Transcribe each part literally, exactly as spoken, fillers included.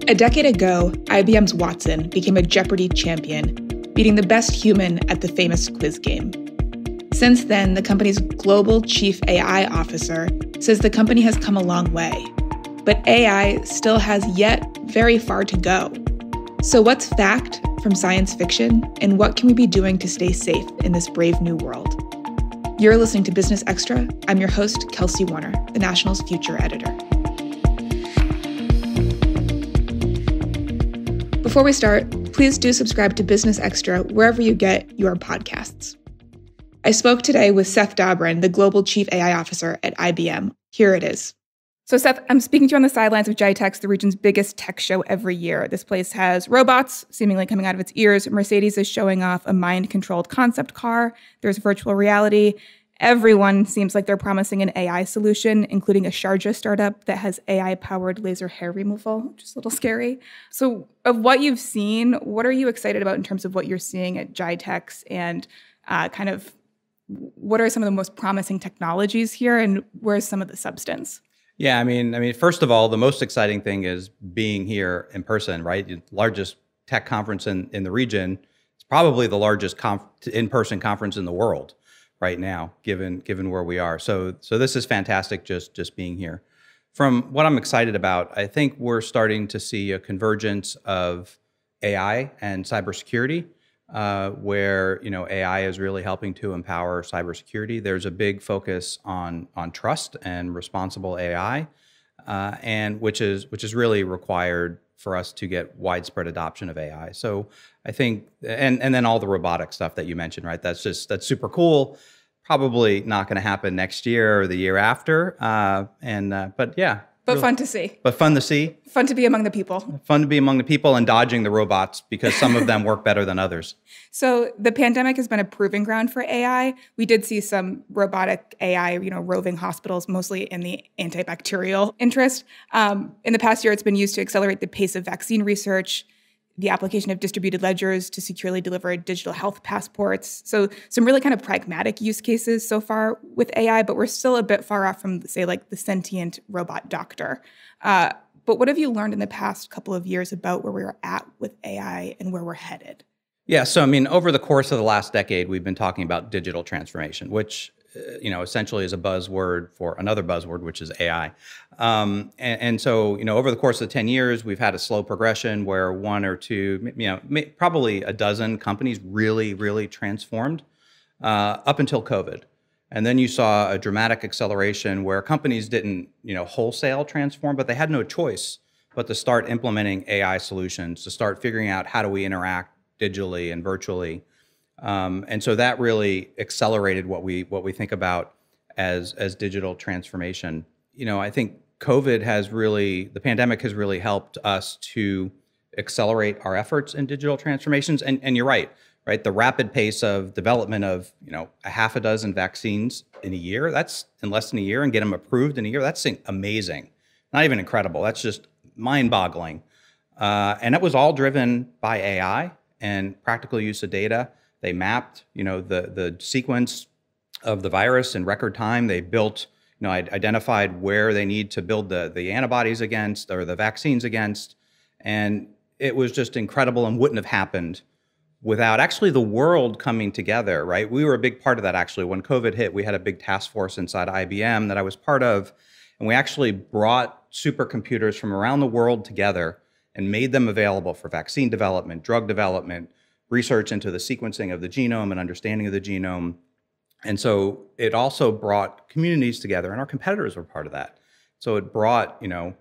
A decade ago, I B M's Watson became a Jeopardy champion, beating the best human at the famous quiz game. Since then, the company's global chief A I officer says the company has come a long way, but A I still has yet very far to go. So what's fact from science fiction, and what can we be doing to stay safe in this brave new world? You're listening to Business Extra. I'm your host, Kelsey Warner, the National's future editor. Before we start, please do subscribe to Business Extra wherever you get your podcasts. I spoke today with Seth Dobrin, the Global Chief A I Officer at I B M. Here it is. So Seth, I'm speaking to you on the sidelines of Gitex, the region's biggest tech show every year. This place has robots seemingly coming out of its ears. Mercedes is showing off a mind-controlled concept car. There's virtual reality. Everyone seems like they're promising an A I solution, including a Sharjah startup that has A I-powered laser hair removal, which is a little scary. So of what you've seen, what are you excited about in terms of what you're seeing at Gitex, and uh, kind of what are some of the most promising technologies here, and where's some of the substance? Yeah, I mean, I mean, first of all, the most exciting thing is being here in person, right? The largest tech conference in, in the region. It's probably the largest conf- in-person conference in the world right now, given given where we are. So so this is fantastic, just just being here. From what I'm excited about, I think we're starting to see a convergence of A I and cybersecurity, uh, where you know A I is really helping to empower cybersecurity. There's a big focus on on trust and responsible A I, uh, and which is which is really required for us to get widespread adoption of A I. So I think, and and then all the robotic stuff that you mentioned, right? That's just that's super cool. Probably not going to happen next year or the year after. Uh, and uh, but yeah, but really, fun to see. But fun to see. Fun to be among the people. Fun to be among the people and dodging the robots, because some of them work better than others. So the pandemic has been a proving ground for A I. We did see some robotic A I, you know, roving hospitals, mostly in the antibacterial interest. Um, in the past year, it's been used to accelerate the pace of vaccine research, the application of distributed ledgers to securely deliver digital health passports. So some really kind of pragmatic use cases so far with A I, but we're still a bit far off from, say, like the sentient robot doctor. Uh, but what have you learned in the past couple of years about where we're at with A I and where we're headed? Yeah, so I mean, over the course of the last decade, we've been talking about digital transformation, which uh, you know essentially is a buzzword for another buzzword, which is A I. Um, and, and so, you know, over the course of ten years, we've had a slow progression where one or two, you know, may, probably a dozen companies really, really transformed uh, up until COVID. And then you saw a dramatic acceleration where companies didn't, you know, wholesale transform, but they had no choice but to start implementing A I solutions, to start figuring out how do we interact digitally and virtually. Um, and so that really accelerated what we what we think about as as digital transformation. You know, I think COVID has really, the pandemic has really helped us to accelerate our efforts in digital transformations. And, and you're right, right? The rapid pace of development of, you know, a half a dozen vaccines in a year, that's in less than a year, and get them approved in a year, that's amazing. Not even incredible, that's just mind-boggling. Uh, and it was all driven by A I and practical use of data. They mapped, you know, the, the sequence of the virus in record time. They built, you know, identified where they need to build the, the antibodies against, or the vaccines against. And it was just incredible, and wouldn't have happened without actually the world coming together, right? We were a big part of that, actually. When COVID hit, we had a big task force inside I B M that I was part of. And we actually brought supercomputers from around the world together and made them available for vaccine development, drug development, research into the sequencing of the genome and understanding of the genome. And so it also brought communities together, and our competitors were part of that. So it brought, you know,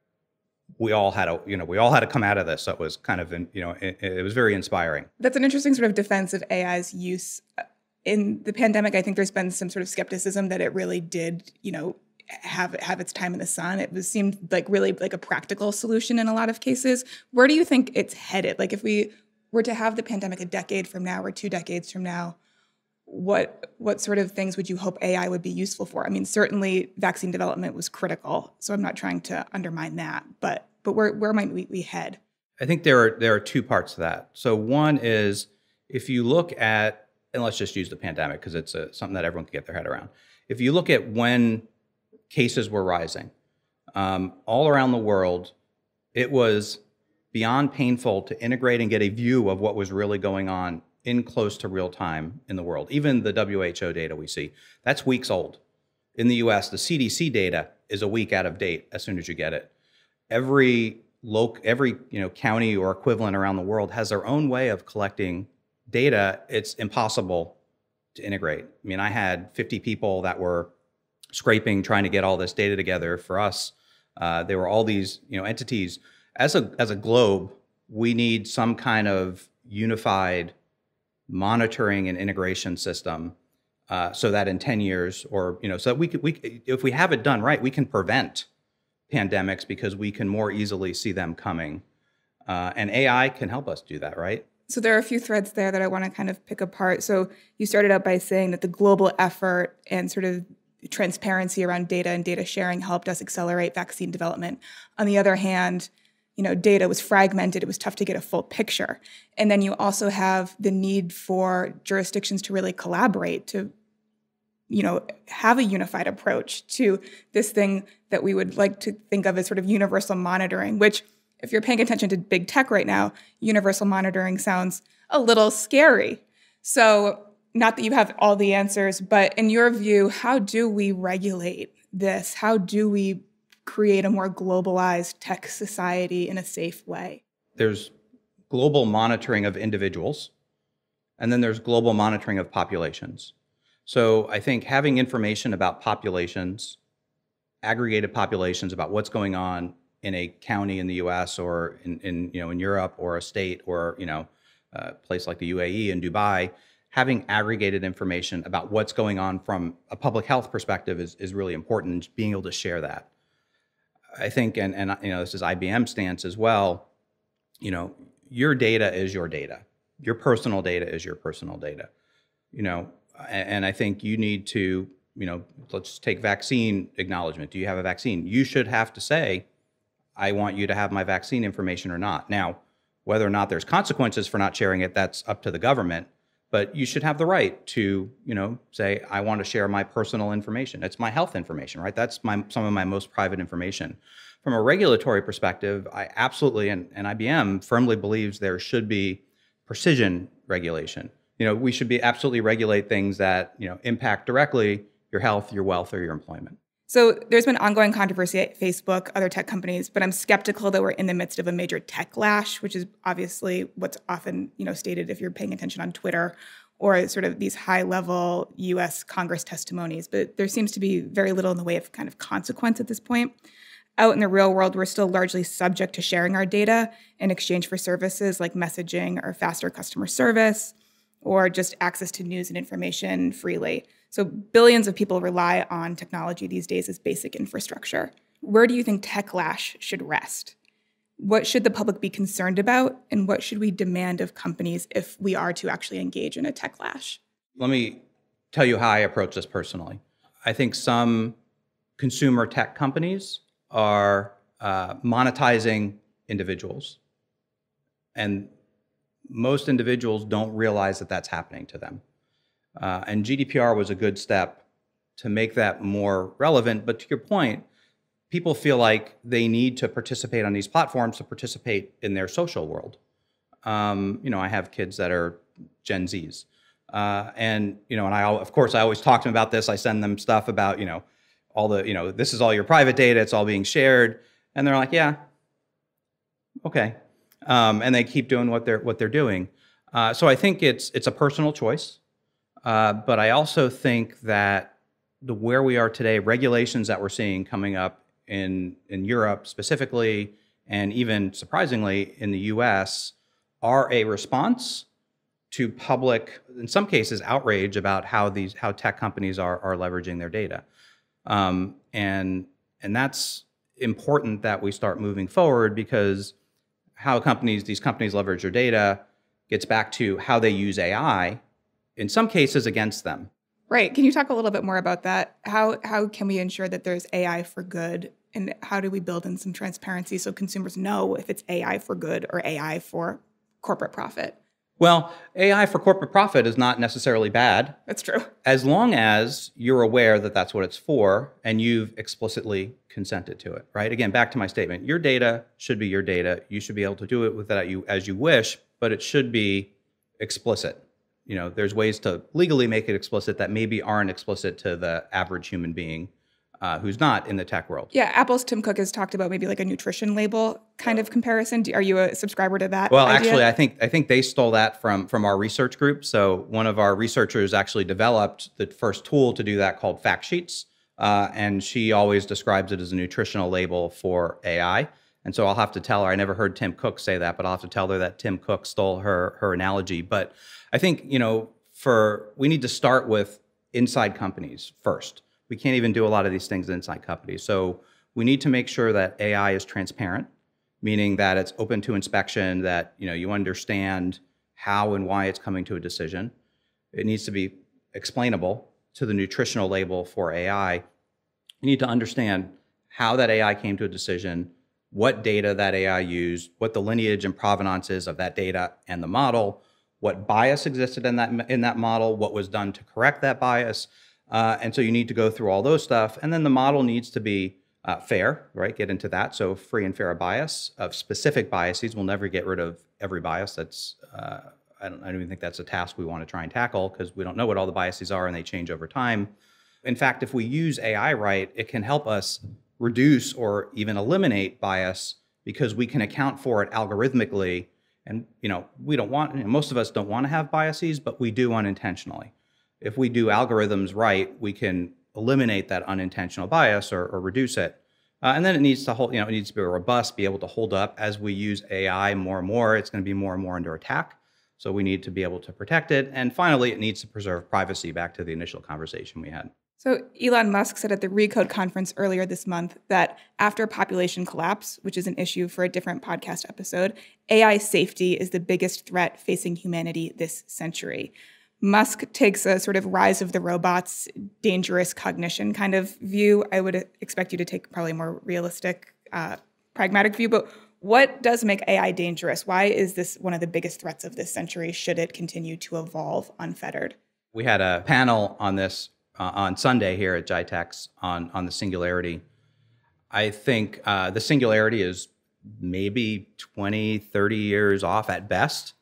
we all had to, you know, we all had to come out of this. So it was kind of, you know, it, it was very inspiring. That's an interesting sort of defense of A I's use. In the pandemic, I think there's been some sort of skepticism that it really did, you know, have have its time in the sun. It was, seemed like really like a practical solution in a lot of cases. Where do you think it's headed? Like if we were to have the pandemic a decade from now or two decades from now, what what sort of things would you hope A I would be useful for? I mean, certainly vaccine development was critical, so I'm not trying to undermine that, but but where where might we, we head? I think there are there are two parts to that. So one is, if you look at, and let's just use the pandemic because it's a, something that everyone can get their head around. If you look at when cases were rising um, all around the world, it was beyond painful to integrate and get a view of what was really going on in close to real time in the world. Even the W H O data we see, that's weeks old. In the U S, the C D C data is a week out of date as soon as you get it. Every loc every you know county or equivalent around the world has their own way of collecting data. It's impossible to integrate. I mean, I had fifty people that were scraping, trying to get all this data together for us. Uh, there were all these you know entities. As a as a globe, we need some kind of unified monitoring and integration system, uh, so that in ten years, or you know, so that we could we if we have it done right, we can prevent pandemics because we can more easily see them coming, uh, and A I can help us do that, right? So there are a few threads there that I want to kind of pick apart. So you started out by saying that the global effort and sort of transparency around data and data sharing helped us accelerate vaccine development. On the other hand, you know, data was fragmented. It was tough to get a full picture. And then you also have the need for jurisdictions to really collaborate, to, you know, have a unified approach to this thing that we would like to think of as sort of universal monitoring, which, if you're paying attention to big tech right now, universal monitoring sounds a little scary. So not that you have all the answers, but in your view, how do we regulate this? How do we create a more globalized tech society in a safe way? There's global monitoring of individuals, and then there's global monitoring of populations. So I think having information about populations, aggregated populations about what's going on in a county in the U S or in, in you know in Europe, or a state, or you know a place like the U A E and Dubai, having aggregated information about what's going on from a public health perspective is, is really important, and being able to share that. I think, and, and you know, this is I B M stance as well, you know, your data is your data. Your personal data is your personal data. You know, and, and I think you need to, you know, let's take vaccine acknowledgement. Do you have a vaccine? You should have to say, I want you to have my vaccine information or not. Now, whether or not there's consequences for not sharing it, that's up to the government. But you should have the right to, you know, say, I want to share my personal information. It's my health information, right? That's my some of my most private information. From a regulatory perspective, I absolutely, and, and I B M firmly believes there should be precision regulation. You know, we should be absolutely regulate things that, you know, impact directly your health, your wealth, or your employment. So there's been ongoing controversy at Facebook, other tech companies, but I'm skeptical that we're in the midst of a major tech lash, which is obviously what's often, you know, stated if you're paying attention on Twitter, or sort of these high-level U S Congress testimonies. But there seems to be very little in the way of kind of consequence at this point. Out in the real world, we're still largely subject to sharing our data in exchange for services like messaging or faster customer service, or just access to news and information freely. So billions of people rely on technology these days as basic infrastructure. Where do you think tech lash should rest? What should the public be concerned about? And what should we demand of companies if we are to actually engage in a tech lash? Let me tell you how I approach this personally. I think some consumer tech companies are uh, monetizing individuals. And most individuals don't realize that that's happening to them. Uh, and G D P R was a good step to make that more relevant. But to your point, people feel like they need to participate on these platforms to participate in their social world. Um, you know, I have kids that are Gen Zs. Uh, and, you know, and I, of course, I always talk to them about this. I send them stuff about, you know, all the, you know, this is all your private data. It's all being shared. And they're like, yeah, okay. Um, and they keep doing what they're, what they're doing. Uh, so I think it's, it's a personal choice. Uh, but I also think that the where we are today, regulations that we're seeing coming up in, in Europe specifically, and even surprisingly in the U S, are a response to public, in some cases, outrage about how these how tech companies are are leveraging their data, um, and and that's important that we start moving forward, because how companies these companies leverage their data gets back to how they use A I, in some cases against them. Right. Can you talk a little bit more about that? How how can we ensure that there's A I for good, and how do we build in some transparency so consumers know if it's A I for good or A I for corporate profit? Well, A I for corporate profit is not necessarily bad. That's true. As long as you're aware that that's what it's for and you've explicitly consented to it, right? Again, back to my statement, your data should be your data. You should be able to do it with that you as you wish, but it should be explicit. You know, there's ways to legally make it explicit that maybe aren't explicit to the average human being uh, who's not in the tech world. Yeah, Apple's Tim Cook has talked about maybe like a nutrition label kind of comparison. Do, are you a subscriber to that Well, idea? actually, I think I think they stole that from from our research group. So one of our researchers actually developed the first tool to do that called fact sheets, uh, and she always describes it as a nutritional label for A I. And so I'll have to tell her. I never heard Tim Cook say that, but I'll have to tell her that Tim Cook stole her her analogy. But I think you know, for we need to start with inside companies first. We can't even do a lot of these things inside companies. So we need to make sure that A I is transparent, meaning that it's open to inspection, that you know you understand how and why it's coming to a decision. It needs to be explainable to the nutritional label for A I. You need to understand how that A I came to a decision, what data that A I used, what the lineage and provenance is of that data and the model, what bias existed in that in that model, what was done to correct that bias. Uh, and so you need to go through all those stuff. And then the model needs to be uh, fair, right? Get into that. So free and fair bias of specific biases. We'll never get rid of every bias. That's, uh, I, don't, I don't even think that's a task we want to try and tackle because we don't know what all the biases are and they change over time. In fact, if we use A I right, it can help us reduce or even eliminate bias because we can account for it algorithmically. And, you know, we don't want, you know, most of us don't want to have biases, but we do unintentionally. If we do algorithms right, we can eliminate that unintentional bias or, or reduce it. Uh, and then it needs to hold, you know, it needs to be robust, be able to hold up as we use A I more and more. It's going to be more and more under attack. So we need to be able to protect it. And finally, it needs to preserve privacy, back to the initial conversation we had. So Elon Musk said at the Recode conference earlier this month that after population collapse, which is an issue for a different podcast episode, A I safety is the biggest threat facing humanity this century. Musk takes a sort of rise of the robots, dangerous cognition kind of view. I would expect you to take probably a more realistic, uh, pragmatic view. But what does make A I dangerous? Why is this one of the biggest threats of this century? Should it continue to evolve unfettered? We had a panel on this uh, on Sunday here at Gitex on, on the singularity. I think uh, the singularity is maybe twenty, thirty years off at best.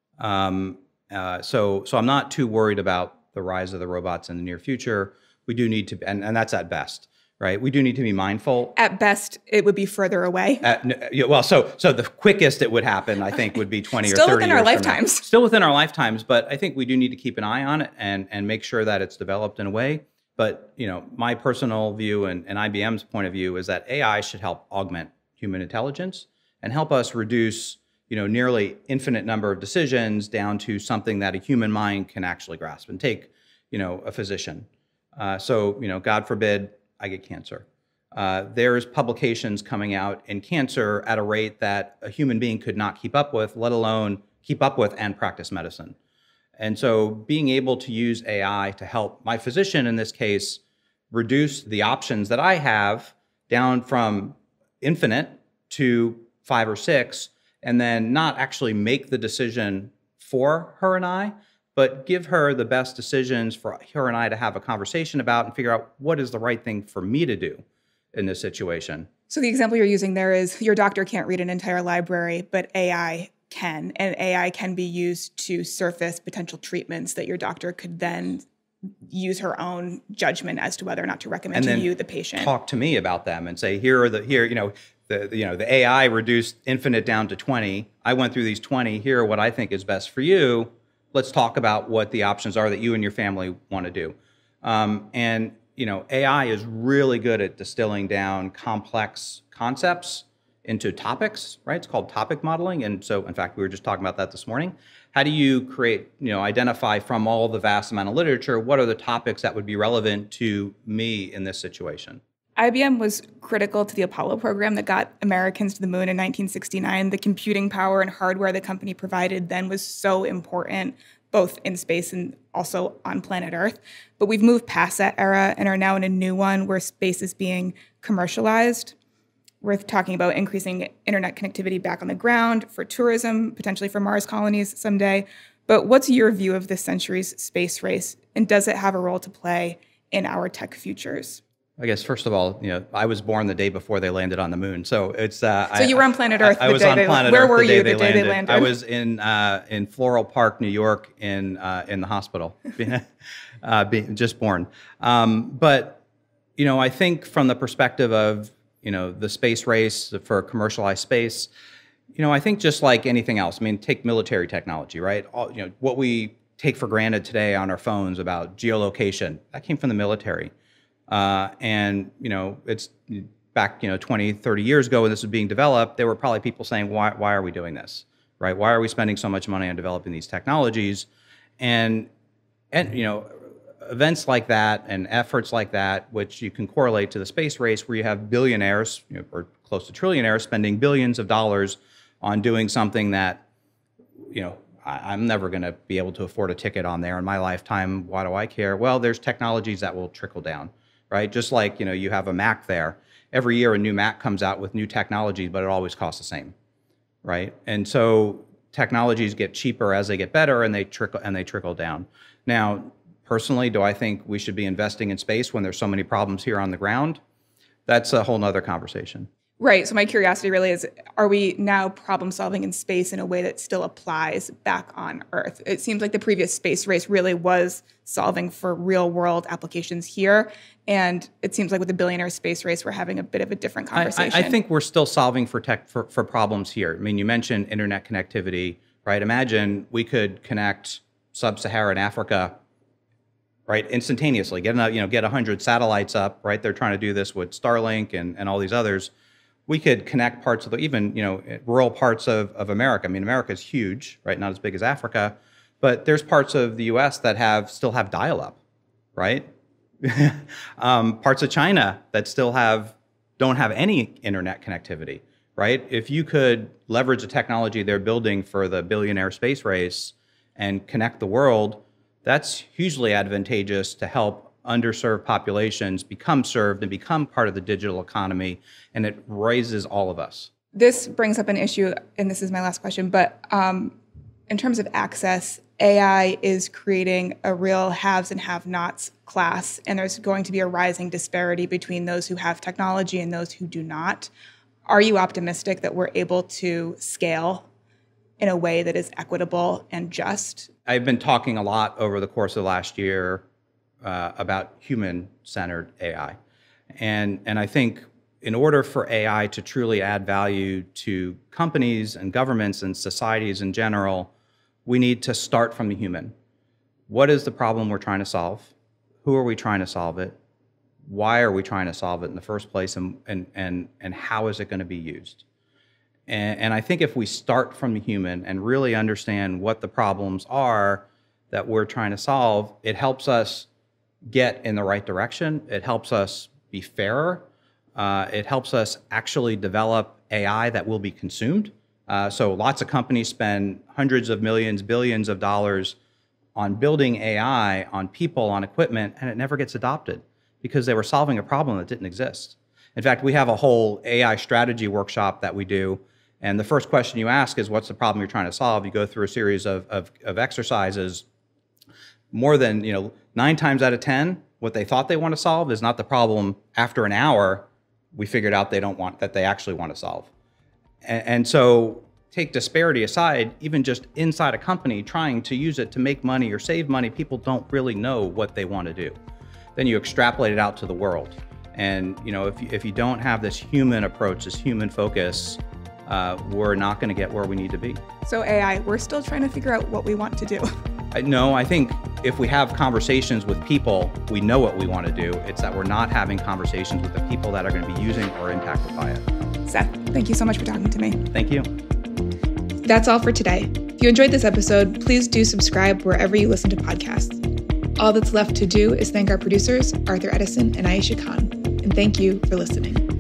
Um, Uh, so, so I'm not too worried about the rise of the robots in the near future. We do need to, and, and that's at best, right? We do need to be mindful. At best, it would be further away. At, yeah, well, so so the quickest it would happen, I think, would be twenty or thirty Still within years our from now. lifetimes. Still within our lifetimes, but I think we do need to keep an eye on it and and make sure that it's developed in a way. But you know, my personal view and, and I B M's point of view is that A I should help augment human intelligence and help us reduce, you know, nearly infinite number of decisions down to something that a human mind can actually grasp. And take, you know, a physician. Uh, so, you know, God forbid I get cancer. Uh, there's publications coming out in cancer at a rate that a human being could not keep up with, let alone keep up with and practice medicine. And so being able to use A I to help my physician, in this case, reduce the options that I have down from infinite to five or six, and then not actually make the decision for her and I, but give her the best decisions for her and I to have a conversation about and figure out what is the right thing for me to do in this situation. So the example you're using there is your doctor can't read an entire library, but A I can, and A I can be used to surface potential treatments that your doctor could then use her own judgment as to whether or not to recommend to you, the patient. Talk to me about them and say, here are the, here, you know, The, you know, the A I reduced infinite down to twenty. I went through these twenty. Here are what I think is best for you. Let's talk about what the options are that you and your family want to do. Um, and, you know, A I is really good at distilling down complex concepts into topics, right? It's called topic modeling. And so, in fact, we were just talking about that this morning. How do you create, you know, identify from all the vast amount of literature, what are the topics that would be relevant to me in this situation? I B M was critical to the Apollo program that got Americans to the moon in nineteen sixty-nine. The computing power and hardware the company provided then was so important, both in space and also on planet Earth. But we've moved past that era and are now in a new one where space is being commercialized. We're talking about increasing internet connectivity back on the ground for tourism, potentially for Mars colonies someday. But what's your view of this century's space race, and does it have a role to play in our tech futures? I guess, first of all, you know, I was born the day before they landed on the moon. So it's... Uh, so you were on planet Earth I, I the was day on they planet landed. Where Earth were the day you the they day landed. they landed? I was in uh, in Floral Park, New York, in uh, in the hospital, uh, being just born. Um, but, you know, I think from the perspective of, you know, the space race for commercialized space, you know, I think just like anything else, I mean, take military technology, right? All, you know, what we take for granted today on our phones about geolocation, that came from the military. Uh, and, you know, it's back, you know, twenty, thirty years ago when this was being developed, there were probably people saying, why, why are we doing this, right? Why are we spending so much money on developing these technologies? And, and, you know, events like that and efforts like that, which you can correlate to the space race where you have billionaires, you know, or close to trillionaires spending billions of dollars on doing something that, you know, I, I'm never going to be able to afford a ticket on there in my lifetime. Why do I care? Well, there's technologies that will trickle down. Right? Just like, you know, you have a Mac there. Every year a new Mac comes out with new technology, but it always costs the same, right? And so technologies get cheaper as they get better, and they trickle and they trickle down. Now, personally, do I think we should be investing in space when there's so many problems here on the ground? That's a whole nother conversation. Right. So my curiosity really is, are we now problem solving in space in a way that still applies back on Earth? It seems like the previous space race really was solving for real world applications here. And it seems like with the billionaire space race, we're having a bit of a different conversation. I, I, I think we're still solving for tech for, for problems here. I mean, you mentioned internet connectivity, right? Imagine we could connect sub-Saharan Africa, right, instantaneously. Get a, you know, get a hundred satellites up, right? They're trying to do this with Starlink and, and all these others. We could connect parts of the, even, you know, rural parts of, of America. I mean, America is huge, right? Not as big as Africa, but there's parts of the U S that have still have dial-up, right? um, parts of China that still have, don't have any internet connectivity, right? If you could leverage the technology they're building for the billionaire space race and connect the world, that's hugely advantageous to help underserved populations become served and become part of the digital economy, and it raises all of us. This brings up an issue, and this is my last question, but um, in terms of access, A I is creating a real haves and have-nots class, and there's going to be a rising disparity between those who have technology and those who do not. Are you optimistic that we're able to scale in a way that is equitable and just? I've been talking a lot over the course of the last year Uh, about human-centered A I. And, and I think in order for A I to truly add value to companies and governments and societies in general, we need to start from the human. What is the problem we're trying to solve? Who are we trying to solve it? Why are we trying to solve it in the first place? And, and, and, and how is it going to be used? And, and I think if we start from the human and really understand what the problems are that we're trying to solve, it helps us get in the right direction. It helps us be fairer. Uh, it helps us actually develop A I that will be consumed. Uh, so lots of companies spend hundreds of millions, billions of dollars on building A I, on people, on equipment, and it never gets adopted because they were solving a problem that didn't exist. In fact, we have a whole A I strategy workshop that we do. And the first question you ask is, what's the problem you're trying to solve? You go through a series of, of, of exercises. More than, you know, nine times out of ten, what they thought they want to solve is not the problem. After an hour, we figured out they don't want, that they actually want to solve. And, and so take disparity aside, even just inside a company trying to use it to make money or save money, people don't really know what they want to do. Then you extrapolate it out to the world. And, you know, if you, if you don't have this human approach, this human focus, uh, we're not going to get where we need to be. So A I, we're still trying to figure out what we want to do. No, I think if we have conversations with people, we know what we want to do. It's that we're not having conversations with the people that are going to be using or impacted by it. Seth, thank you so much for talking to me. Thank you. That's all for today. If you enjoyed this episode, please do subscribe wherever you listen to podcasts. All that's left to do is thank our producers, Arthur Edison and Aisha Khan. And thank you for listening.